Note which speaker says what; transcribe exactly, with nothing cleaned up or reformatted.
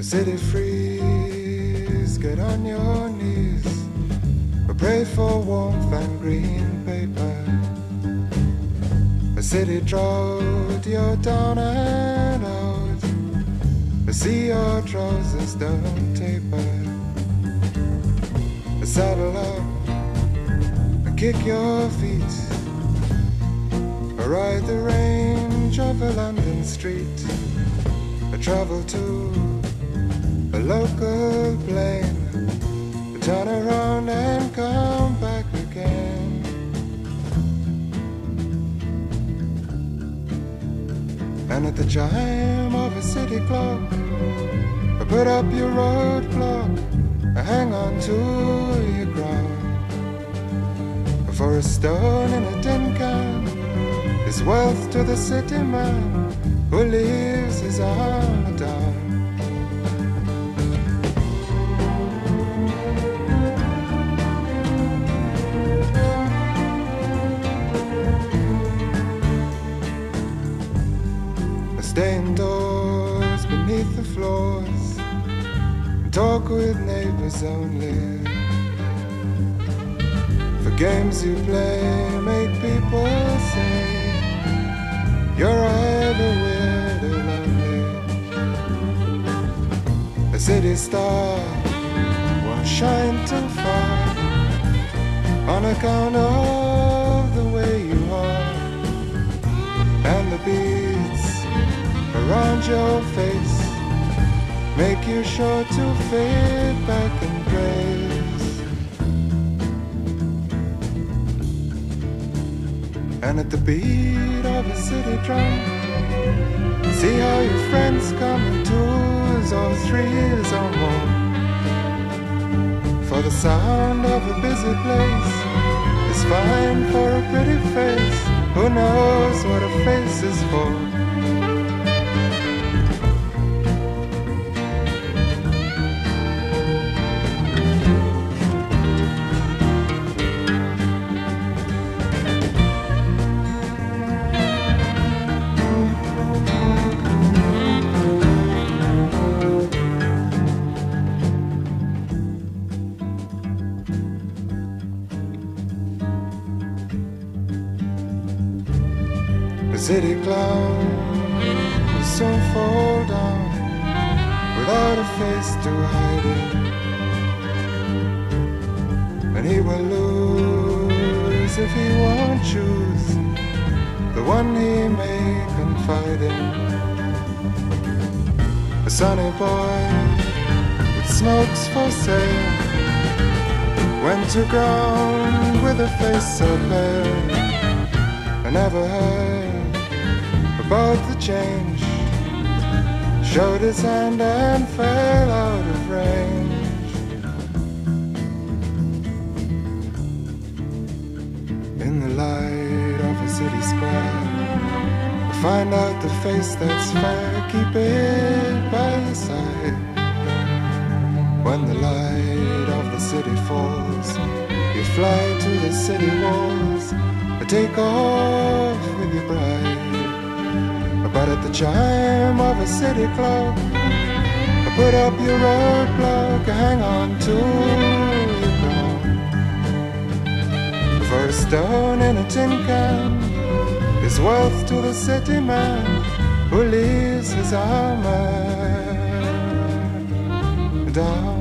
Speaker 1: city freeze, get on your knees, pray for warmth and green paper. A city drought, you're down and out. I see your trousers don't taper. Saddle up and kick your feet, ride the range of a London street. I travel to a local plane, turn around and come back again. And at the chime of a city clock, I put up your roadblock, I hang on to your ground. For a stone in a tin can is wealth to the city man who leaves his armor down. I stay indoors beneath the floors, talk with neighbors only. The games you play make people say you're either weird or lonely. A city star won't shine too far on account of the way you are, and the beads around your face make you sure to fade back in grace. And at the beat of a city drum, see how your friends come in twos or threes or more. For the sound of a busy place is fine for a pretty face. Who knows what a face is for? The city clown will soon fall down without a face to hide it, and he will lose if he won't choose the one he may confide in. A sunny boy with smokes for sale went to ground with a face so pale. I never heard about the change, showed his hand and fell out of range. In the light of a city square, find out the face that's fair, keep it by your side. When the light of the city falls, you fly to the city walls, take off with your bride. But at the chime of a city clock, put up your roadblock, hang on to your ground. For a stone in a tin can is wealth to the city man who leaves his armor down.